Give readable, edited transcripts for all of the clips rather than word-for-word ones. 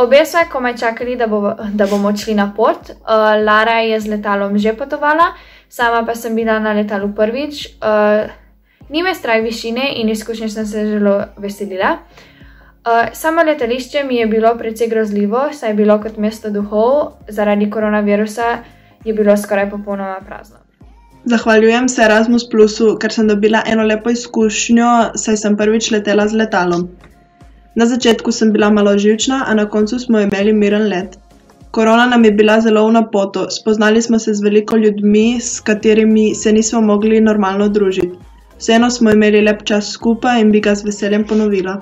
Obe sva komaj čakali, da bomo šli na pot. Lara je z letalom že potovala, sama pa sem bila na letalu prvič. Ni me strah višine in izkušnje sem se zelo veselila. Samo letališče mi je bilo precej grozljivo, saj je bilo kot mesto duhov, zaradi koronavirusa je bilo skoraj popolnoma prazno. Zahvaljujem se Erasmus Plusu, ker sem dobila eno lepo izkušnjo, saj sem prvič letela z letalom. Na začetku sem bila malo živčna, a na koncu smo imeli miren let. Korona nam je bila zelo v napoto, spoznali smo se z veliko ljudmi, s katerimi se nismo mogli normalno družiti. Vseeno smo imeli lep čas skupaj in bi ga z veseljem ponovila.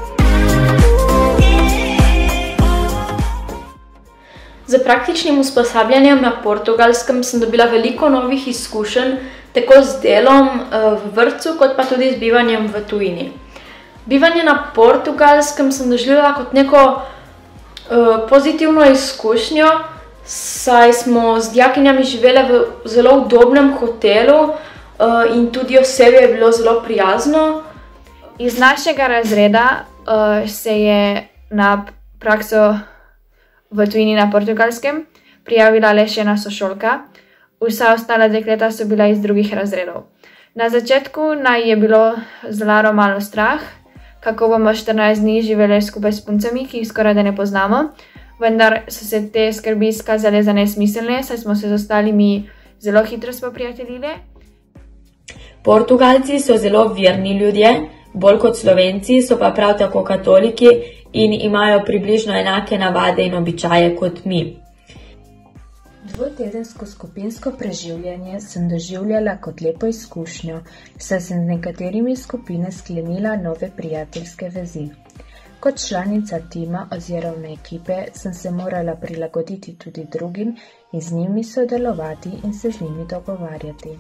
Z praktičnim usposabljanjem na Portugalskem sem dobila veliko novih izkušenj, tako z delom v vrtcu, kot pa tudi z bivanjem v tujini. Bivanje na Portugalskem sem doživela kot neko pozitivno izkušnjo, saj smo z dijakinjami živele v zelo udobnem hotelu in tudi osebje je bilo zelo prijazno. Iz našega razreda se je na prakso v tujini na Portugalskem prijavila le še ena sošolka, vsa ostala dekleta so bila iz drugih razredov. Na začetku naj je bilo z Laro malo strah, kako bomo 14 dni živeli skupaj s puncami, ki jih skoraj da ne poznamo, vendar so se te skrbi izkazale za nesmiselne, saj smo se z ostalimi zelo hitro spoprijateljili. Portugalci so zelo verni ljudje, bolj kot Slovenci, so pa prav tako katoliki in imajo približno enake navade in običaje kot mi. Dvotedensko skupinsko preživljanje sem doživljala kot lepo izkušnjo, saj sem z nekaterimi skupine sklenila nove prijateljske vezi. Kot članica tima oziroma ekipe sem se morala prilagoditi tudi drugim in z njimi sodelovati in se z njimi dogovarjati.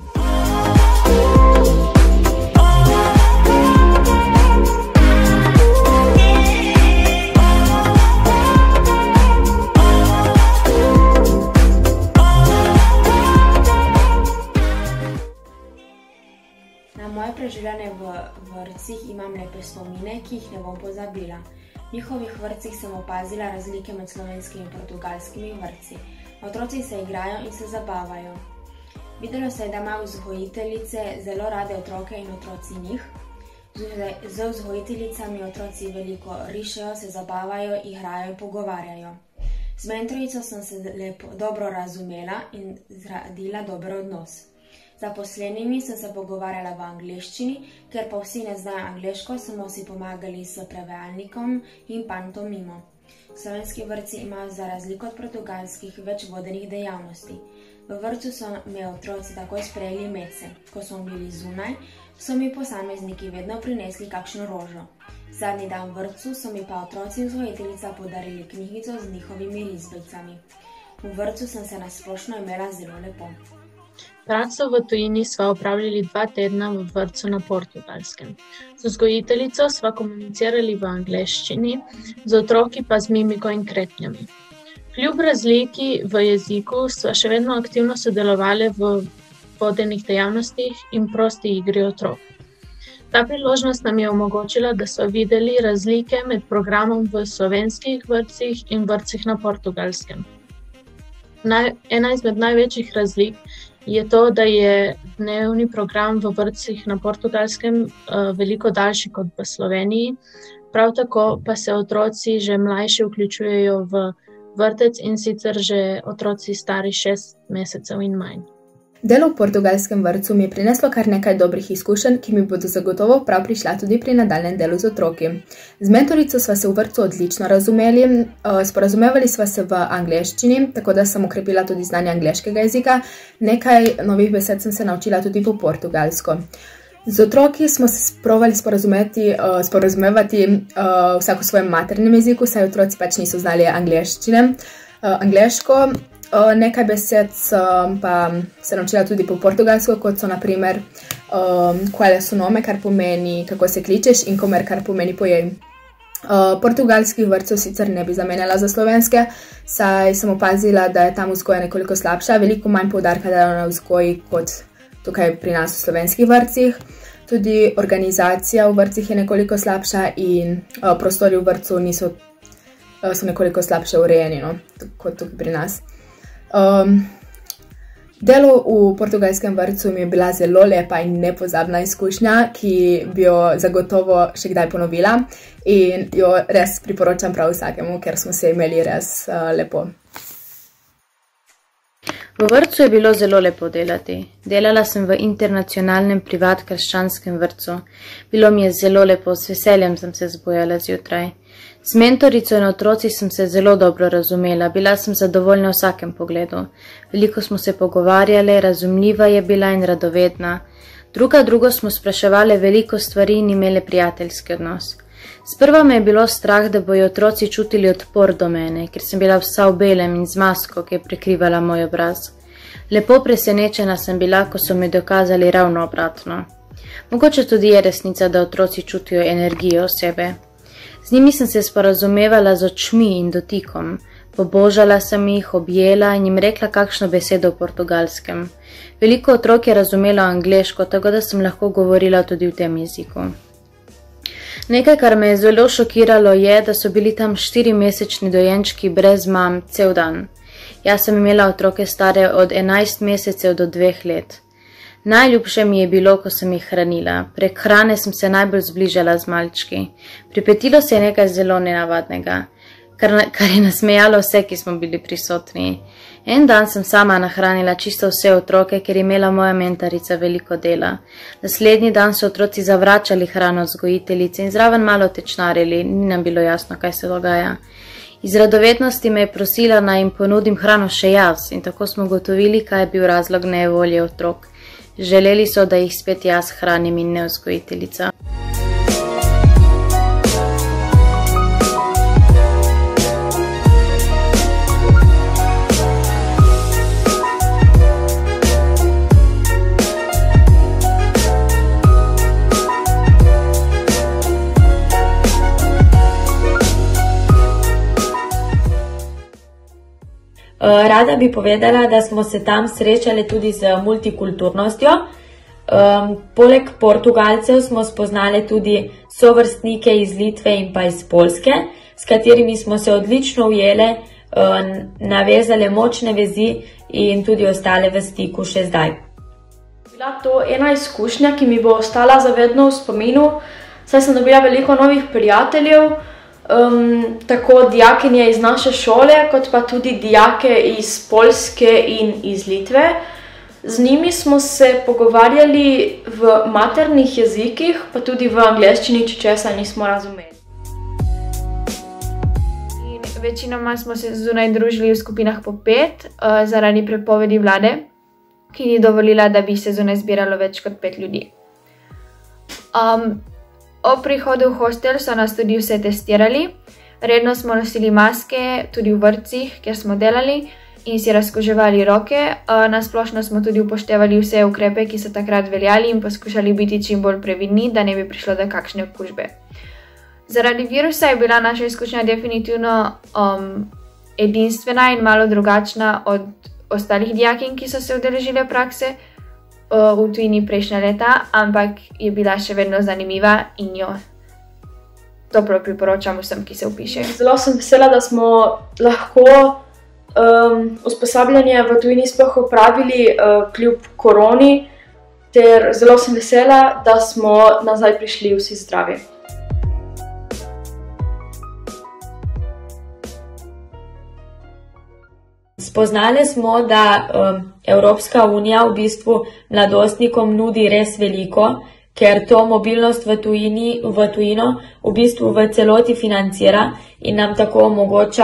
Moje preživljanje v vrtcih imam lepe spomine, ki jih ne bom pozabila. V njihovih vrtcih sem opazila razlike med slovenskimi in portugalskimi vrtci. Otroci se igrajo in se zabavajo. Videlo se je, da imajo vzgojiteljice zelo rade otroke in otroci njih. Z vzgojiteljicami otroci veliko rišejo, se zabavajo, igrajo in pogovarjajo. Z mentorico sem se dobro razumela in zgradila dober odnos. Z zaposlenimi sem se pogovarjala v angleščini, ker pa vsi ne znajo angleško, smo si pomagali s prevajalnikom in pantomimo. Slovenski vrtci imajo za razliko od portugalskih več vodenih dejavnosti. V vrtcu so me otroci takoj sprejeli medse. Ko smo bili zunaj, so mi posamezniki vedno prinesli kakšno rožo. Zadnji dan v vrtcu so mi pa otroci in vzgojiteljica podarili knjigico z njihovimi risbicami. V vrtcu sem se nasplošno imela zelo lepo. Prakso v tujini sva opravljali 2 tedna v vrtcu na Portugalskem. Z vzgojiteljico sva komunicirali v angleščini, z otroki pa z mimiko in kretnjami. Kljub razliki v jeziku sva še vedno aktivno sodelovali v vodenih dejavnostih in prosti igri otrok. Ta priložnost nam je omogočila, da sva videli razlike med programom v slovenskih vrtcih in vrtcih na Portugalskem. Ena izmed največjih razlik je to, da je dnevni program v vrtcih na Portugalskem veliko daljši kot v Sloveniji, prav tako pa se otroci že mlajši vključujejo v vrtec in sicer že otroci stari 6 mesecev in manj. Delo v portugalskem vrtcu mi je prineslo kar nekaj dobrih izkušenj, ki mi bodo zagotovo prav prišla tudi pri nadaljnjem delu z otroki. Z mentorico sva se v vrtcu odlično razumeli, sporazumevali sva se v angleščini, tako da sem okrepila tudi znanje angleškega jezika, nekaj novih besed sem se naučila tudi po portugalsko. Z otroki smo se provali sporazumevati vsak v svojem maternem jeziku, saj otroci pač niso znali angleško. Nekaj besed sem pa se naučila tudi po portugalsko, kot so na primer qual é o nome, kar pomeni kako se kličeš, in comer, kar pomeni pojej. Portugalskih vrtcev sicer ne bi zamenjala za slovenske, saj sem opazila, da je tam vzgoja nekoliko slabša, veliko manj poudarka dajo na vzgoji kot tukaj pri nas v slovenskih vrtcih. Tudi organizacija v vrtcih je nekoliko slabša in prostori v vrtcu niso so nekoliko slabše urejeni, no, kot tukaj pri nas. Delo v portugalskem vrtcu mi je bila zelo lepa in nepozabna izkušnja, ki bi jo zagotovo še kdaj ponovila in jo res priporočam prav vsakemu, ker smo se imeli res lepo. V vrtcu je bilo zelo lepo delati. Delala sem v internacionalnem privat krščanskem vrtcu. Bilo mi je zelo lepo, s veseljem sem se zbujala zjutraj. S mentorico in otroci sem se zelo dobro razumela, bila sem zadovoljna v vsakem pogledu. Veliko smo se pogovarjale, razumljiva je bila in radovedna. Drugo smo spraševali veliko stvari in imele prijateljski odnos. Sprva me je bilo strah, da bojo otroci čutili odpor do mene, ker sem bila vsa v belem in z masko, ki je prekrivala moj obraz. Lepo presenečena sem bila, ko so mi dokazali ravno obratno. Mogoče tudi je resnica, da otroci čutijo energijo osebe. Z njimi sem se sporazumevala z očmi in dotikom. Pobožala sem jih, objela in jim rekla kakšno besedo v portugalskem. Veliko otrok je razumelo angleško, tako da sem lahko govorila tudi v tem jeziku. Nekaj, kar me je zelo šokiralo, je, da so bili tam 4-mesečni dojenčki brez mam cel dan. Jaz sem imela otroke stare od 11 mesecev do 2 let. Najljubše mi je bilo, ko sem jih hranila. Prek hrane sem se najbolj zbližala z malčki. Pripetilo se je nekaj zelo nenavadnega, kar je nasmejalo vse, ki smo bili prisotni. En dan sem sama nahranila čisto vse otroke, ker je imela moja mentorica veliko dela. Naslednji dan so otroci zavračali hrano vzgojiteljice in zraven malo tečnarili, ni nam bilo jasno, kaj se dogaja. Iz radovednosti me je prosila, naj jim ponudim hrano še jaz in tako smo gotovili, kaj je bil razlog nejevolje otrok. Želeli so, da jih spet jaz hranim in ne vzgojiteljica. Rada bi povedala, da smo se tam srečali tudi z multikulturnostjo. Poleg Portugalcev smo spoznali tudi sovrstnike iz Litve in pa iz Poljske, s katerimi smo se odlično ujele, navezale močne vezi in tudi ostale v stiku še zdaj. Bila to ena izkušnja, ki mi bo ostala zavedno v spominu, saj sem dobila veliko novih prijateljev, tako dijakinje iz naše šole, kot pa tudi dijake iz Poljske in iz Litve. Z njimi smo se pogovarjali v maternih jezikih, pa tudi v angleščini, če česa nismo razumeli. Večinoma smo se zunaj družili v skupinah po 5, zaradi prepovedi vlade, ki ni dovolila, da bi se zunaj zbiralo več kot 5 ljudi. Ob prihodu v hostel so nas tudi vse testirali. Redno smo nosili maske, tudi v vrtcih, kjer smo delali, in si razkuževali roke. Nasplošno smo tudi upoštevali vse ukrepe, ki so takrat veljali in poskušali biti čim bolj previdni, da ne bi prišlo do kakšne okužbe. Zaradi virusa je bila naša izkušnja definitivno edinstvena in malo drugačna od ostalih dijakinj, ki so se udeležile prakse v tujini prejšnja leta, ampak je bila še vedno zanimiva in jo toplo priporočam vsem, ki se vpišejo. Zelo sem vesela, da smo lahko usposabljanje v tujini sploh opravili kljub koroni, ter zelo sem vesela, da smo nazaj prišli vsi zdravi. Spoznali smo, da Evropska unija v bistvu mladostnikom nudi res veliko, ker to mobilnost v tujino v bistvu v celoti financira in nam tako omogoča,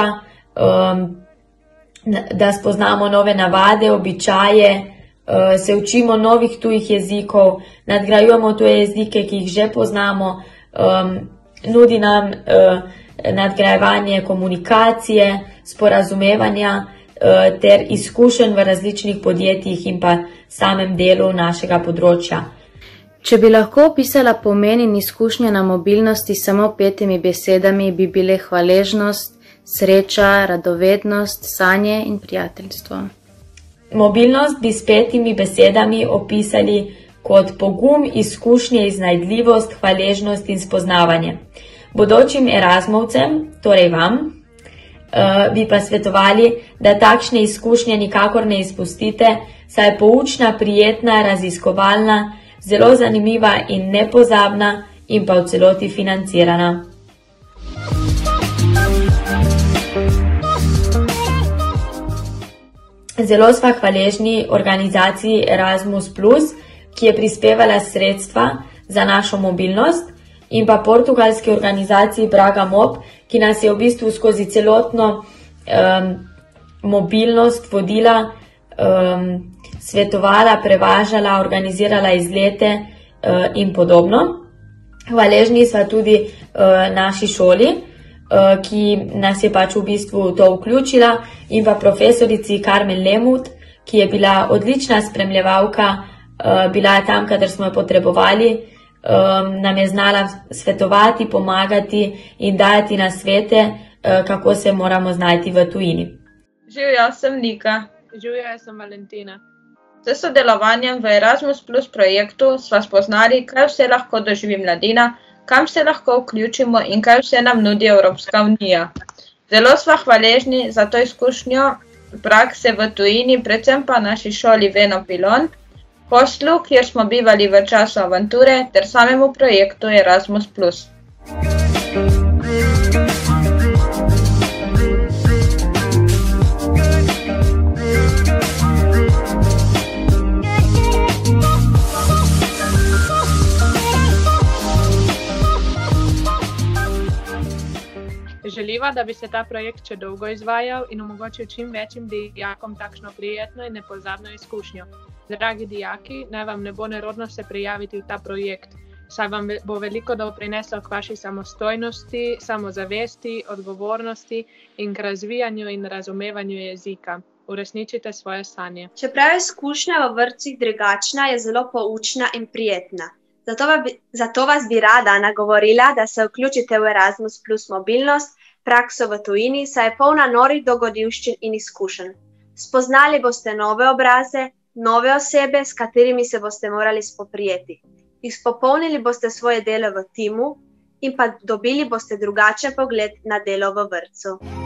da spoznamo nove navade, običaje, se učimo novih tujih jezikov, nadgrajujemo tuje jezike, ki jih že poznamo, nudi nam nadgrajevanje komunikacije, sporazumevanja ter izkušenj v različnih podjetjih in pa samem delu našega področja. Če bi lahko opisala pomen in izkušnje na mobilnosti samo 5 besedami, bi bile hvaležnost, sreča, radovednost, sanje in prijateljstvo. Mobilnost bi s 5 besedami opisali kot pogum, izkušnje, iznajdljivost, hvaležnost in spoznavanje. Bodočim Erasmovcem, torej vam, bi pa svetovali, da takšne izkušnje nikakor ne izpustite, saj je poučna, prijetna, raziskovalna, zelo zanimiva in nepozabna in pa v celoti financirana. Zelo sva hvaležni organizaciji Erasmus+, ki je prispevala sredstva za našo mobilnost, in pa portugalski organizaciji Braga Mob, ki nas je v bistvu skozi celotno mobilnost vodila, svetovala, prevažala, organizirala izlete in podobno. Hvaležni sva tudi naši šoli, ki nas je pač v bistvu to vključila, in pa profesorici Carmen Lemut, ki je bila odlična spremljevalka, bila je tam, kadar smo jo potrebovali, nam je znala svetovati, pomagati in dajati nasvete, kako se moramo znajti v tujini. Živjo, sem Nika. Živjo, sem Valentina. S sodelovanjem v Erasmus Plus projektu sva spoznali, kaj vse lahko doživi mladina, kam se lahko vključimo in kaj vse nam nudi Evropska unija. Zelo sva hvaležni za to izkušnjo prakse v tujini, predvsem pa naši šoli Veno Pilon, hostlu, kjer smo bivali v času avanture, ter samemu projektu Erasmus Plus. Želiva, da bi se ta projekt še dolgo izvajal in omogočil čim večjim dijakom takšno prijetno in nepozabno izkušnjo. Dragi dijaki, naj vam ne bo nerodno se prijaviti v ta projekt, saj vam bo veliko doprineslo k vaši samostojnosti, samozavesti, odgovornosti in k razvijanju in razumevanju jezika. Uresničite svoje sanje. Čeprav je izkušnja v vrtcih drugačna, je zelo poučna in prijetna. Zato vas bi rada nagovorila, da se vključite v Erasmus Plus mobilnost, prakso v tujini, saj je polna norih dogodivščin in izkušenj. Spoznali boste nove obraze, nove osebe, s katerimi se boste morali spoprijeti. Izpopolnili boste svoje delo v timu in pa dobili boste drugačen pogled na delo v vrtcu.